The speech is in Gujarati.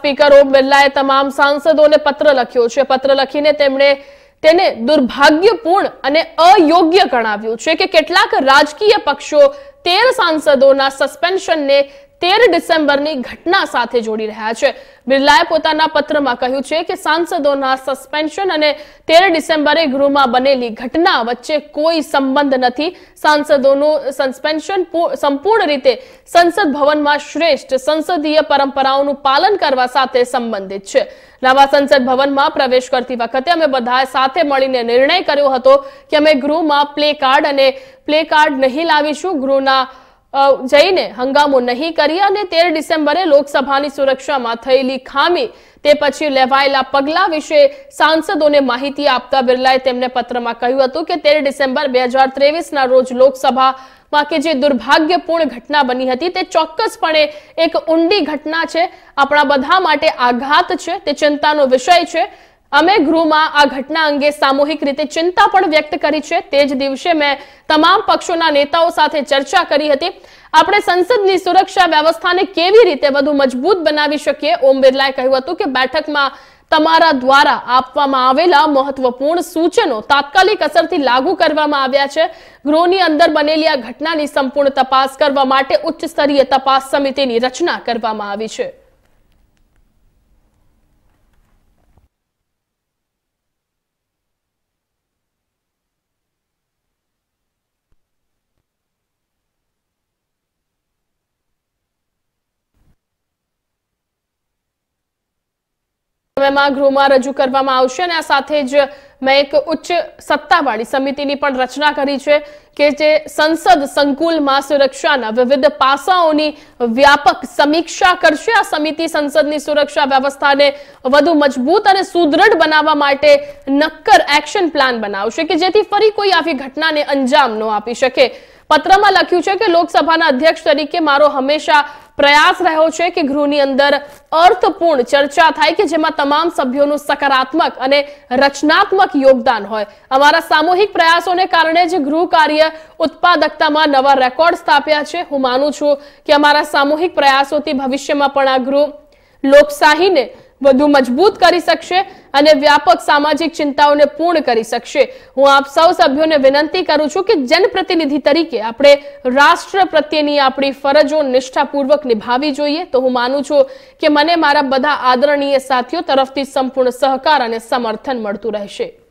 સ્પીકર ઓમ બિરલાએ તમામ સાંસદોને પત્ર લખ્યો છે। પત્ર લખીને તેમણે તેને દુર્ભાગ્યપૂર્ણ અને અયોગ્ય ગણાવ્યું છે કે કેટલાક રાજકીય પક્ષો 13 સાંસદોના સસ્પેન્શનને 13 ડિસેમ્બરની ઘટના સાથે જોડી રહ્યા છે। બિરલાએ પોતાના પત્રમાં કહ્યું છે કે સાંસદોના સસ્પેન્શન અને 13 ડિસેમ્બરે ગૃહમાં બનેલી ઘટના વચ્ચે કોઈ સંબંધ નથી। સાંસદોનું સસ્પેન્શન સંપૂર્ણ રીતે સંસદ ભવનમાં શ્રેષ્ઠ સંસદીય પરંપરાઓનું પાલન કરવા સાથે સંબંધિત છે। નવા સંસદ ભવનમાં પ્રવેશ કરતી વખતે અમે બધાએ સાથે મળીને નિર્ણય કર્યો હતો કે અમે ગૃહમાં પ્લે કાર્ડ નહીં લાવીશું, ગૃહના જઈને હંગામો નહીં કરીએ અને 13 ડિસેમ્બરે લોકસભાની સુરક્ષામાં થયેલી ખામી તે પછી લેવાયેલા પગલા વિશે સાંસદોને માહિતી આપતા બિરલાએ તેમને પત્રમાં કહ્યું હતું કે 13 ડિસેમ્બર 2023ના રોજ લોકસભામાં કે જે દુર્ભાગ્યપૂર્ણ ઘટના બની હતી તે ચોક્કસપણે એક ઊંડી ઘટના છે, આપણા બધા માટે આઘાત છે, તે ચિંતાનો વિષય છે। અમે ગૃહમાં આ ઘટના અંગે સામૂહિક રીતે ચિંતા પણ વ્યક્ત કરી છે। તે જ દિવસે મેં તમામ પક્ષોના નેતાઓ સાથે ચર્ચા કરી હતી। આપણે સંસદની સુરક્ષા વ્યવસ્થાને કેવી રીતે વધુ મજબૂત બનાવી શકીએ। ઓમ બિરલાએ કહ્યું હતું કે બેઠકમાં તમારા દ્વારા આપવામાં આવેલા મહત્વપૂર્ણ સૂચનો તાત્કાલિક અસરથી લાગુ કરવામાં આવ્યા છે। ગૃહની અંદર બનેલી આ ઘટનાની સંપૂર્ણ તપાસ કરવા માટે ઉચ્ચ સ્તરીય તપાસ સમિતિની રચના કરવામાં આવી છે। ગૃહમાં રજૂ કરવામાં આવશે અને આ સાથે જ મેં એક ઉચ્ચ સત્તાવાળી સમિતિની પણ રચના કરી છે કે જે સંસદ સંકુલમાં સુરક્ષાના વિવિધ પાસાઓની વ્યાપક સમીક્ષા કરશે। આ સમિતિ સંસદની સુરક્ષા વ્યવસ્થાને વધુ મજબૂત અને સુદૃઢ બનાવવા માટે નક્કર એક્શન પ્લાન બનાવશે કે જેથી ફરી કોઈ આવી ઘટનાને અંજામ ન આપી શકે। પત્રમાં લખ્યું છે કે લોકસભાના અધ્યક્ષ તરીકે મારો હંમેશા પ્રયાસ રહ્યો છે કે ગૃહની અંદર અર્થપૂર્ણ ચર્ચા થાય કે જેમાં તમામ સભ્યોનું સકારાત્મક અને રચનાત્મક યોગદાન હોય। અમારા સામૂહિક પ્રયાસોને કારણે જ ગૃહ કાર્ય ઉત્પાદકતામાં નવા રેકોર્ડ સ્થાપ્યા છે। હું માનું છું કે અમારા સામૂહિક પ્રયાસોથી ભવિષ્યમાં પણ આ ગૃહ લોકશાહીને વધુ મજબૂત કરી શકશે અને વ્યાપક સામાજિક ચિંતાઓને પૂર્ણ કરી શકશે। હું આપ સૌ સભ્યોને વિનંતી કરું છું કે જનપ્રતિનિધિ તરીકે આપણે રાષ્ટ્ર પ્રત્યેની આપણી ફરજો નિષ્ઠાપૂર્વક નિભાવવી જોઈએ। તો હું માનું છું કે મને મારા બધા આદરણીય સાથીઓ તરફથી સંપૂર્ણ સહકાર અને સમર્થન મળતું રહેશે।